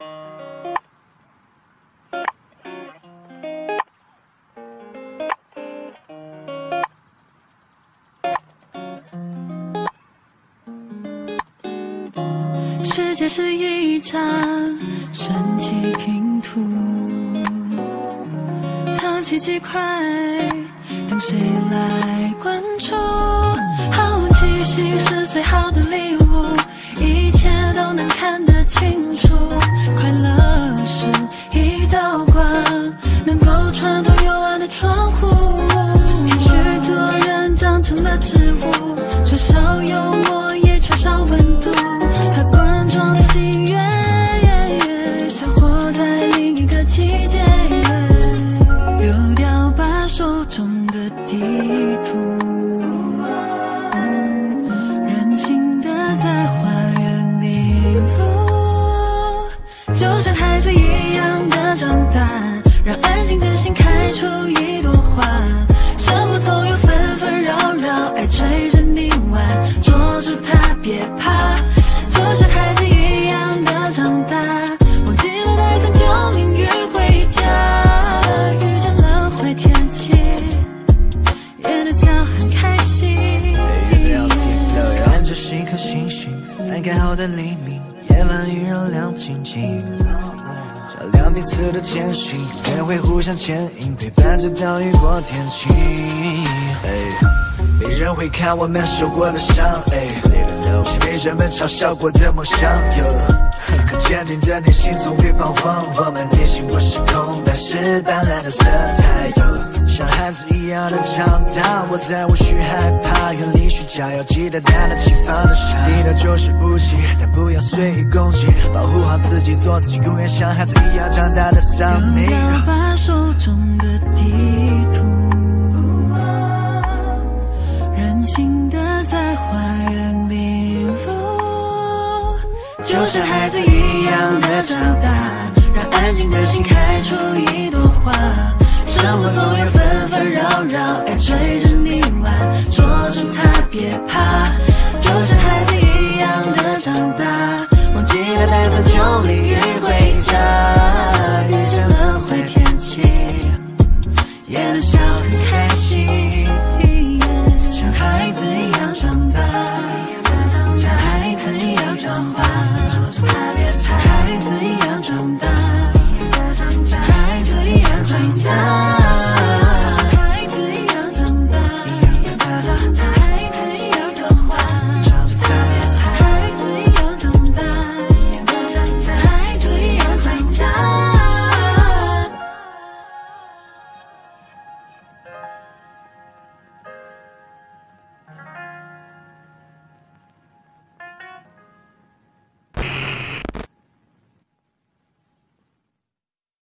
世界是一张神奇拼图，藏起几块，等谁来关注？好奇心是最好的礼物，一切都能看得清楚。快乐是一道光，能够穿透幽暗的窗户。许多人长成了植物，缺少幽默也缺少温度。它冠状的喜悦，像活在另一个季节。丢掉吧手中的地图，任性的在花园迷路，就像孩子一样的长大，让安静的心开出一朵花。生活总有纷纷扰扰，爱追着你玩，捉住它别怕。就像孩子一样的长大，忘记了带伞就淋雨回家。遇见了坏天气，也能笑很开心。 看着是一颗星星，散开后的黎明，夜晚依然亮晶晶，照亮彼此的前行，也会互相牵引，陪伴直到雨过天晴。没人会看我们受过的伤，是被人们嘲笑过的梦想。可坚定的内心从未彷徨，我们内心不是空，但是斑斓的色彩。像孩子一样的长大，我再无需害怕，远离虚假，要记得淡淡轻放的沙。低调就是武器，但不要随意攻击，保护好自己，做自己，永远像孩子一样长大的桑尼。 丢掉吧手中的地图，任性的在花园迷路，就像孩子一样的长大，让安静的心开出一朵花。生活总有纷纷扰扰，爱追着你玩，捉住它别怕。就像孩子